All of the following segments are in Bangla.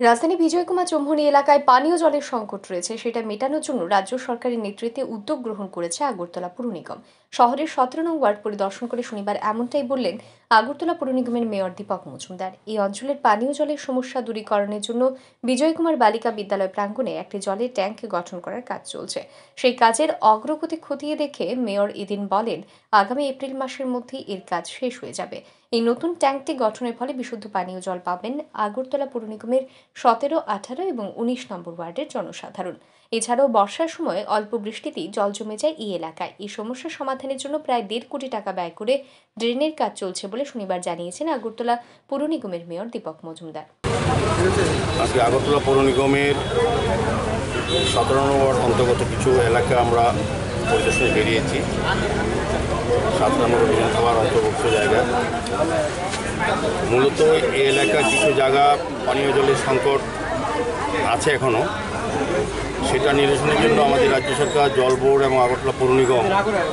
রাজধানী বিজয়কুমার চৌমুহনী এলাকায় পানীয় জলের সংকট রয়েছে, সেটা মেটানোর জন্য রাজ্য সরকারের নেতৃত্বে উদ্যোগ গ্রহণ করেছে আগরতলা পুর নিগম। শহরের 17 নং ওয়ার্ড পরিদর্শন করে শনিবার এমনটাই বললেন আগরতলা পুর নিগমের মেয়র দীপক মজুমদার। এই অঞ্চলের পানীয় জলের সমস্যা দূরীকরণের জন্য বিজয়কুমার বালিকা বিদ্যালয় প্রাঙ্গণে একটি জলের ট্যাঙ্ক গঠন করার কাজ চলছে। সেই কাজের অগ্রগতি খতিয়ে দেখে মেয়র এদিন বলেন, আগামী এপ্রিল মাসের মধ্যেই এর কাজ শেষ হয়ে যাবে। এই নতুন ট্যাঙ্কটি গঠনের ফলে বিশুদ্ধ পানীয় জল পাবেন আগরতলা পুর নিগমের 17, 18 এবং 19 নম্বর ওয়ার্ডের জনসাধারণ। এছাড়াও বর্ষার সময় অল্প বৃষ্টিতেই জল জমে যায় এই এলাকায়। এই সমস্যা সমাধানের জন্য প্রায় 1.5 কোটি টাকা ব্যয় করে ড্রেনের কাজ চলছে বলে শনিবার জানিয়েছেন আগরতলা পুর নিগমের মেয়র দীপক মজুমদার। আজকে আগরতলা পৌর নিগমের 17 নম্বর ওয়ার্ড অন্তর্গত কিছু এলাকা আমরা পরিদর্শনে বেরিয়েছি। 7 নম্বর বিধানসভার অন্তর্ভুক্ত জায়গা। মূলত এই এলাকার কিছু জায়গা পানীয় জলের সংকট আছে এখনও। সেটা নিরসনের জন্য আমাদের রাজ্য সরকার, জল বোর্ড এবং আগরতলা পৌর নিগম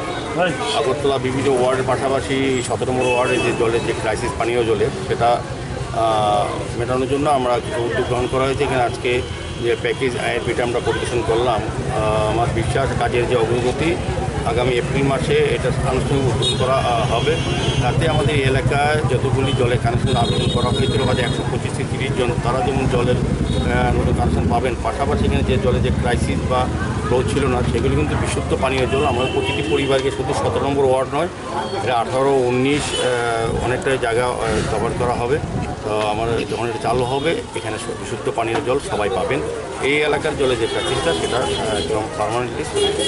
আগরতলা বিভিন্ন ওয়ার্ডের পাশাপাশি 17 নম্বর ওয়ার্ডে যে জলের যে ক্রাইসিস পানীয় জলের সেটা মেটানোর জন্য আমরা কিছু উদ্যোগ গ্রহণ করা হয়েছে। এখানে আজকে যে প্যাকেজ আইএরপিটা আমরা পরিদর্শন করলাম। আমার বিশ্বাস কাজের যে অগ্রগতি আগামী এপ্রিল মাসে এটা আনুষ্ঠানিক উদ্বোধন করা হবে। তাতে আমাদের এই এলাকায় যতগুলি জলের কানেকশন আবেদন করা হয়েছিল, বাজে 125 থেকে 30 জন, তারা যেমন জলের নতুন কানেকশন পাবেন। পাশাপাশি এখানে যে জলের যে ক্রাইসিস বা ফ্লো ছিল না, সেগুলি কিন্তু বিশুদ্ধ পানীয় জল আমাদের প্রতিটি পরিবারকে, শুধু 17 নম্বর ওয়ার্ড নয়, এটা 18, 19 অনেকটা জায়গা কভার করা হবে। তো আমার যখন এটা চালু হবে, এখানে বিশুদ্ধ পানীয় জল সবাই পাবেন। এই এলাকার জলে যে ক্রাইসিসটা সেটা একদম পার্মানেন্টলি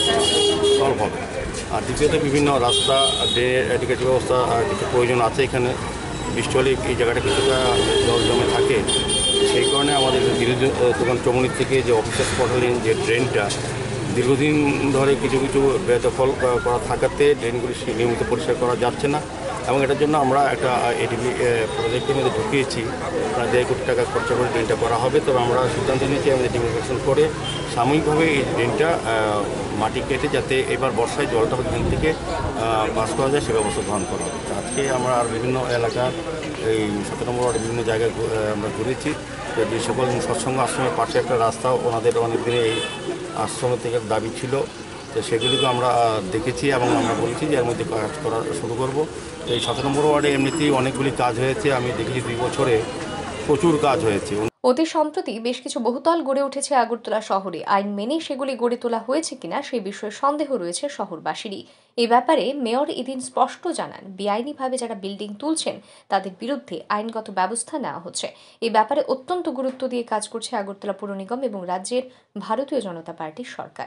সলভ হবে। আর দ্বিতীয়ত বিভিন্ন রাস্তা, এডিকেটিভ ব্যবস্থা কিছু প্রয়োজন আছে। এখানে বৃষ্টি হলে এই জায়গাটা কিছুটা জল জমে থাকে। সেই কারণে আমাদের দোকান চৌমুহনী থেকে যে অফিসার স্পট হলেন যে ড্রেনটা দীর্ঘদিন ধরে কিছু বেদখল করা থাকাতে ড্রেনগুলি নিয়মিত পরিষ্কার করা যাচ্ছে না, এবং এটার জন্য আমরা একটা এডিবি প্রজেক্টের মধ্যে ঢুকিয়েছি। প্রায় 1.5 কোটি টাকা খরচা করে ড্রেনটা করা হবে। তবে আমরা সিদ্ধান্ত নিয়েছি আমাদের ডিমোলিশন করে সাময়িকভাবে এই ড্রেনটা মাটি কেটে যাতে এবার বর্ষায় জলটা এখান থেকে পাস করা যায় সে ব্যবস্থা গ্রহণ করা হবে। আজকে আমরা আর বিভিন্ন এলাকা এই 17 নম্বর ওয়ার্ডে বিভিন্ন জায়গায় আমরা ঘুরেছি। যে সকল সৎসঙ্গ আশ্রমের পাশে একটা রাস্তা, ওনাদের অনেকদিনে এই আশ্রমের থেকে দাবি ছিল, তো সেগুলিকে আমরা দেখেছি এবং আমরা বলেছি যে এর মধ্যে কাজ করা শুরু করব। তো এই 17 নম্বর ওয়ার্ডে এমনিতেই অনেকগুলি কাজ হয়েছে। আমি দেখেছি 2 বছরে প্রচুর কাজ হয়েছে। অতি সম্প্রতি বেশ কিছু বহুতল গড়ে উঠেছে আগরতলা শহরে। আইন মেনে সেগুলি গড়ে তোলা হয়েছে কিনা সেই বিষয়ে সন্দেহ রয়েছে শহরবাসীরই। এ ব্যাপারে মেয়র এদিন স্পষ্ট জানান, বেআইনিভাবে যারা বিল্ডিং তুলছেন তাদের বিরুদ্ধে আইনগত ব্যবস্থা নেওয়া হচ্ছে। এ ব্যাপারে অত্যন্ত গুরুত্ব দিয়ে কাজ করছে আগরতলা পুর নিগম এবং রাজ্যের ভারতীয় জনতা পার্টির সরকার।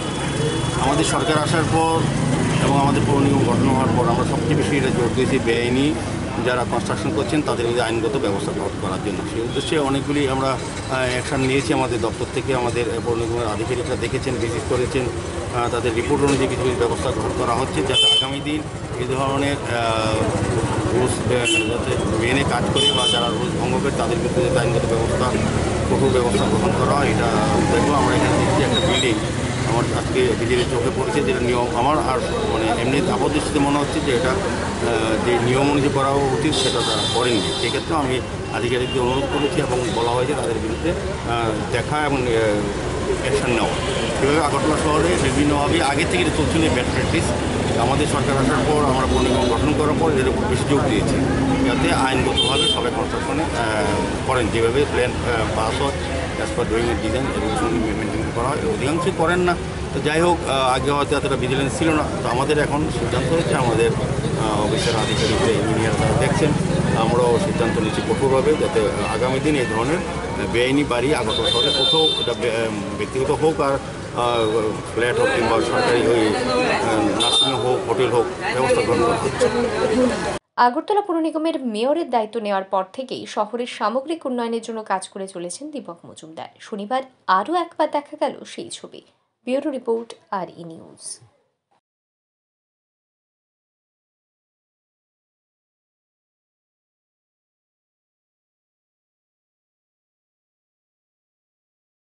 আমাদের সরকার আসার পর এবং আমাদের পৌর নিগম গঠন হওয়ার পর আমরা সবচেয়ে বেশি এটা জোর দিয়েছি বেআইনি যারা কনস্ট্রাকশন করছেন তাদের মধ্যে আইনগত ব্যবস্থা গ্রহণ করার জন্য। সেই উদ্দেশ্যে অনেকগুলি আমরা অ্যাকশান নিয়েছি। আমাদের দপ্তর থেকে আমাদের পৌর নিগমের আধিকারিকরা দেখেছেন, ভিজিট করেছেন। তাদের রিপোর্ট অনুযায়ী কিছু ব্যবস্থা গ্রহণ করা হচ্ছে, যাতে আগামী দিন এই ধরনের রুলস যাতে মেনে কাজ করে বা যারা রুলস ভঙ্গ করে তাদের বিরুদ্ধে যাতে আইনগত ব্যবস্থা, কঠোর ব্যবস্থা গ্রহণ করা হয়। এটা দেখবো। আমরা এখানে দেখছি একটা বিল্ডিং আমার আজকে বিজেপির চোখে পড়েছে, যেটা নিয়ম আমার আর মানে এমনি আপাতদৃষ্টিতে মনে হচ্ছে যে এটা যে নিয়ম অনুযায়ী করা উচিত সেটা তারা করেনি। সেক্ষেত্রে আমি আধিকারিকদের অনুরোধ করেছি এবং বলা হয়েছে তাদের বিরুদ্ধে দেখা এবং অ্যাকশন নেওয়া। সেভাবে আগরতলা শহরে বিভিন্নভাবে আগে থেকে চলছিল ব্যাড প্র্যাকটিস। আমাদের সরকার আসার পর আমরা পৌর নিগম গঠন করার পর এর উপর বেশি জোর দিয়েছি, যাতে আইনগতভাবে সবাই কনস্ট্রাকশনে করেন, যেভাবে প্ল্যান পাস হয় অ্যাজ পার ডুইং ডিজাইন এবং সঙ্গে মেনটেন করা হয়। অধিকাংশই করেন না। তো যাই হোক, আগে হয়তো এতটা ভিজিলেন্স ছিল না। তো আমাদের এখন সিদ্ধান্ত হয়েছে, আমাদের অফিসের আধিকারিকরা, ইঞ্জিনিয়ার তারা দেখছেন, আমরাও সিদ্ধান্ত নিচ্ছি কঠোরভাবে, যাতে আগামী দিন এই ধরনের বেআইনি বাড়ি আগরতলা শহরে কোথাও, এটা ব্যক্তিগত হোক আর ফ্ল্যাট হোক কিংবা সরকারি ওই নার্সিংহোম হোক, হোটেল হোক, ব্যবস্থা গ্রহণ করা হচ্ছে। আগরতলা পুর নিগমের মেয়রের দায়িত্ব নেওয়ার পর থেকেই শহরের সামগ্রিক উন্নয়নের জন্য কাজ করে চলেছেন দীপক মজুমদার। শনিবার আরও একবার দেখা গেল সেই ছবি। Bureau report, RE news.